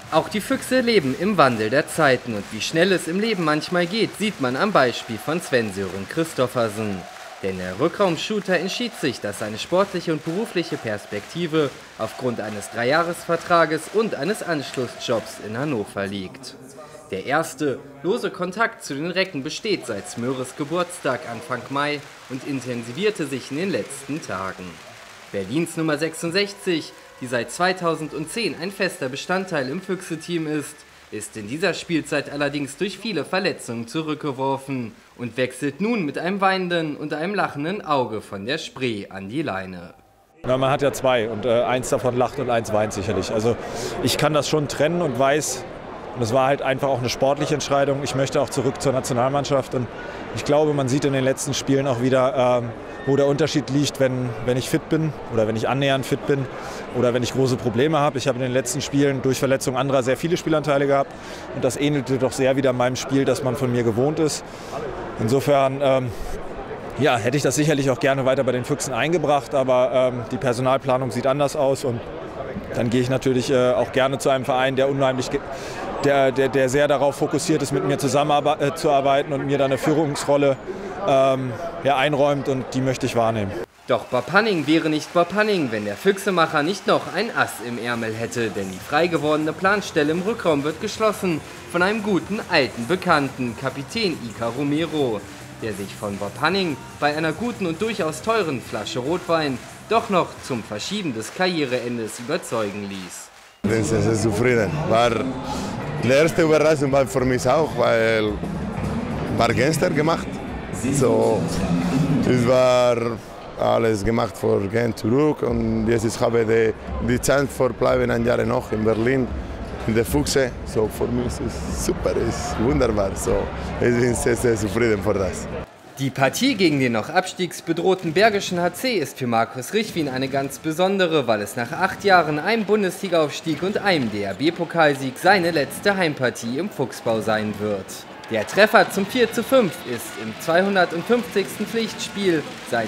Auch die Füchse leben im Wandel der Zeiten und wie schnell es im Leben manchmal geht, sieht man am Beispiel von Sven-Sören Christophersen. Denn der Rückraumshooter entschied sich, dass seine sportliche und berufliche Perspektive aufgrund eines 3-Jahres-Vertrages und eines Anschlussjobs in Hannover liegt. Der erste lose Kontakt zu den Recken besteht seit Smöres Geburtstag Anfang Mai und intensivierte sich in den letzten Tagen. Berlins Nummer 66, die seit 2010 ein fester Bestandteil im Füchse-Team ist in dieser Spielzeit allerdings durch viele Verletzungen zurückgeworfen und wechselt nun mit einem weinenden und einem lachenden Auge von der Spree an die Leine. Na, man hat ja zwei und eins davon lacht und eins weint sicherlich. Also ich kann das schon trennen und weiß, und es war halt einfach auch eine sportliche Entscheidung, ich möchte auch zurück zur Nationalmannschaft und ich glaube, man sieht in den letzten Spielen auch wieder, wo der Unterschied liegt, wenn ich fit bin oder wenn ich annähernd fit bin oder wenn ich große Probleme habe. Ich habe in den letzten Spielen durch Verletzungen anderer sehr viele Spielanteile gehabt und das ähnelte doch sehr wieder meinem Spiel, das man von mir gewohnt ist. Insofern ja, hätte ich das sicherlich auch gerne weiter bei den Füchsen eingebracht, aber die Personalplanung sieht anders aus und dann gehe ich natürlich auch gerne zu einem Verein, der unheimlich der sehr darauf fokussiert ist, mit mir zusammenzuarbeiten und mir dann eine Führungsrolle einräumt und die möchte ich wahrnehmen. Doch Bob Hanning wäre nicht Bob Hanning, wenn der Füchsemacher nicht noch ein Ass im Ärmel hätte, denn die frei gewordene Planstelle im Rückraum wird geschlossen von einem guten, alten Bekannten, Kapitän Iker Romero, der sich von Bob Hanning bei einer guten und durchaus teuren Flasche Rotwein doch noch zum Verschieben des Karriereendes überzeugen ließ. Ich bin sehr, sehr zufrieden. Die erste Überraschung war für mich auch, weil war gestern gemacht. So, es war alles gemacht für gehen zurück und jetzt habe ich die Chance für bleiben ein Jahr noch in Berlin in der Füchse. So für mich ist es super, ist wunderbar. So, ich bin sehr, sehr zufrieden für das. Die Partie gegen den noch abstiegsbedrohten Bergischen HC ist für Markus Richwin eine ganz besondere, weil es nach 8 Jahren, einem Bundesligaaufstieg und einem DRB-Pokalsieg seine letzte Heimpartie im Fuchsbau sein wird. Der Treffer zum 4:5 ist im 250. Pflichtspiel sein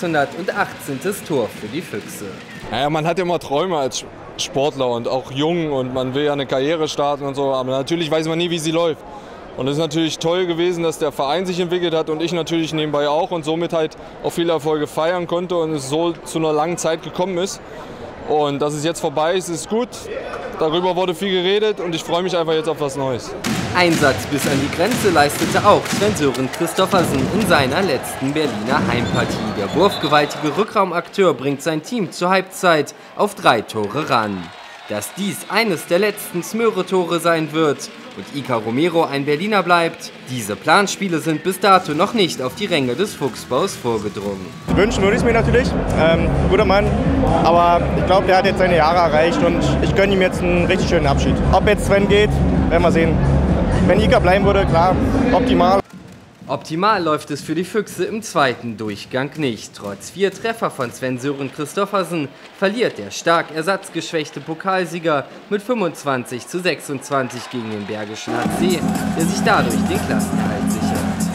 618. Tor für die Füchse. Naja, man hat ja immer Träume als Sportler und auch jung und man will ja eine Karriere starten und so, aber natürlich weiß man nie, wie sie läuft. Und es ist natürlich toll gewesen, dass der Verein sich entwickelt hat und ich natürlich nebenbei auch und somit halt auch viele Erfolge feiern konnte und es so zu einer langen Zeit gekommen ist. Und dass es jetzt vorbei ist, ist gut. Darüber wurde viel geredet und ich freue mich einfach jetzt auf was Neues. Einsatz bis an die Grenze leistete auch Sven-Sören Christophersen in seiner letzten Berliner Heimpartie. Der wurfgewaltige Rückraumakteur bringt sein Team zur Halbzeit auf 3 Tore ran. Dass dies eines der letzten Smöre-Tore sein wird und Iker Romero ein Berliner bleibt, diese Planspiele sind bis dato noch nicht auf die Ränge des Fuchsbaus vorgedrungen. Wünschen würde ich es mir natürlich, guter Mann, aber ich glaube, der hat jetzt seine Jahre erreicht und ich gönne ihm jetzt einen richtig schönen Abschied. Ob jetzt Sven geht, werden wir sehen. Wenn Iker bleiben würde, klar, optimal. Optimal läuft es für die Füchse im zweiten Durchgang nicht. Trotz 4 Treffer von Sven-Sören Christophersen verliert der stark ersatzgeschwächte Pokalsieger mit 25:26 gegen den Bergischen HC, der sich dadurch den Klassenerhalt sichert.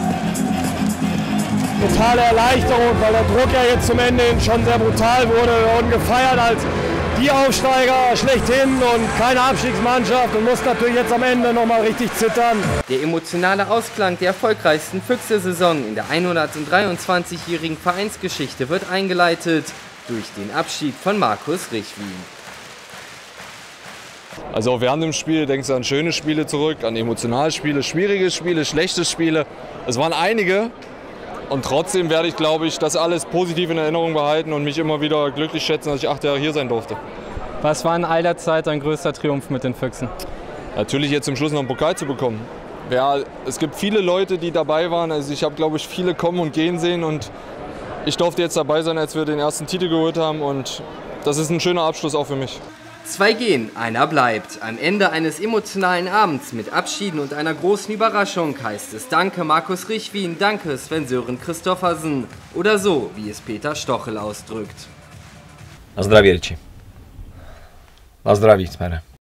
Totale Erleichterung, weil der Druck ja jetzt zum Ende hin schon sehr brutal wurde. Wir wurden gefeiert als die Aufsteiger schlechthin und keine Abstiegsmannschaft und muss natürlich jetzt am Ende nochmal richtig zittern. Der emotionale Ausklang der erfolgreichsten Füchse-Saison in der 123-jährigen Vereinsgeschichte wird eingeleitet durch den Abschied von Markus Richwin. Also auch während dem Spiel denkst du an schöne Spiele zurück, an emotionale Spiele, schwierige Spiele, schlechte Spiele. Es waren einige. Und trotzdem werde ich, glaube ich, das alles positiv in Erinnerung behalten und mich immer wieder glücklich schätzen, dass ich 8 Jahre hier sein durfte. Was war in all der Zeit dein größter Triumph mit den Füchsen? Natürlich jetzt zum Schluss noch einen Pokal zu bekommen. Ja, es gibt viele Leute, die dabei waren. Also ich habe, glaube ich, viele kommen und gehen sehen. Und ich durfte jetzt dabei sein, als wir den ersten Titel geholt haben. Und das ist ein schöner Abschluss auch für mich. 2 gehen, einer bleibt. Am Ende eines emotionalen Abends mit Abschieden und einer großen Überraschung heißt es Danke Markus Richwin, danke Sven-Sören Christophersen oder so, wie es Peter Stochel ausdrückt. Na zdravie, Richie. Na zdraví jsme.